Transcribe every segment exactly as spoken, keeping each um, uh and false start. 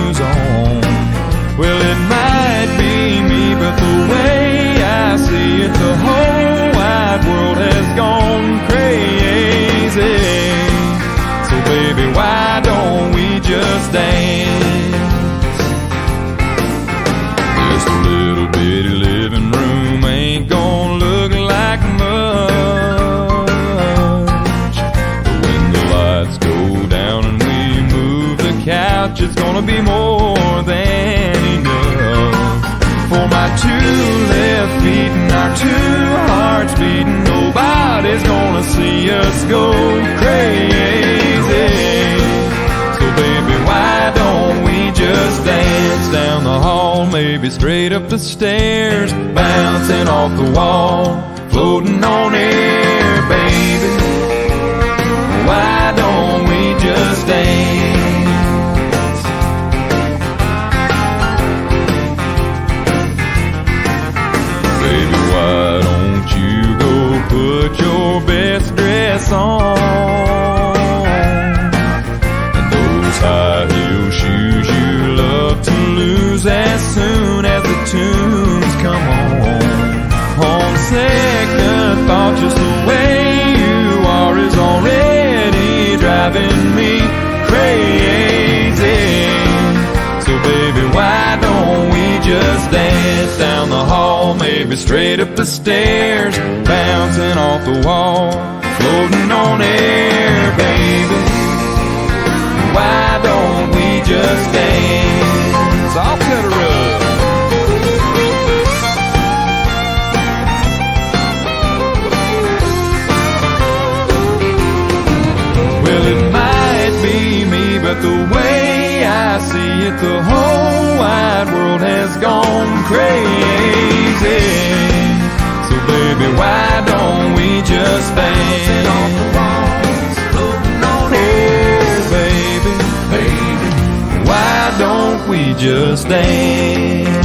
moves on. Well, it might be me, but the way I see it, the whole wide world has gone crazy. So baby, why don't we just dance? Just a little bitty living room ain't gonna look like much, but when the lights go down and we move the couch, it's gonna be more than enough. For my two left feet and our two hearts beating, nobody's gonna see us go crazy. So baby, why don't we just dance down the hall, maybe straight up the stairs, bouncing off the wall, floating on air, baby. Why don't we just dance? Baby, why don't you go put your best dress on, and those high heel shoes you love to lose as soon as the tunes come on. On second thought, just the way you are is already driving me crazy. So baby, why don't we just dance down the hall, maybe straight up the stairs, bouncing off the wall, floating on air, baby. Why don't we just dance? I'll cut her up. Well, it might be me, but the way I see it, the whole wide world has gone crazy. So baby, why don't we just dance? Baby, baby, why don't we just dance?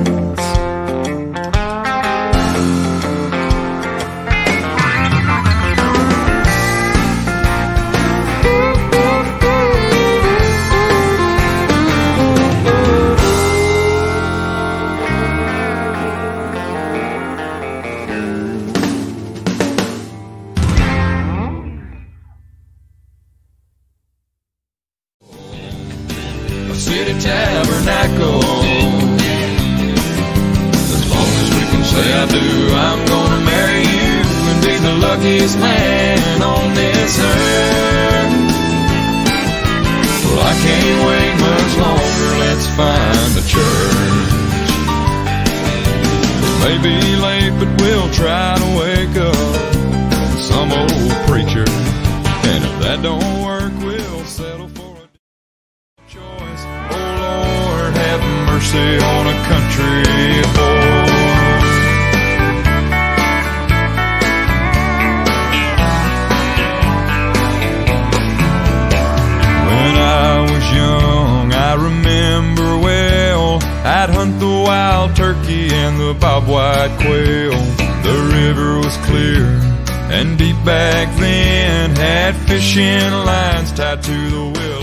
City Tabernacle. As long as we can say I do, I'm gonna marry you and be the luckiest man on this earth. Well, I can't wait much longer, let's find a church. It may be late, but we'll try to wake up some old preacher, and if that don't work, we'll settle for a choice. Oh Lord, have mercy on a country boy. When I was young, I remember well, I'd hunt the wild turkey and the bobwhite quail. The river was clear and deep back then, had fishing lines tied to the wheel.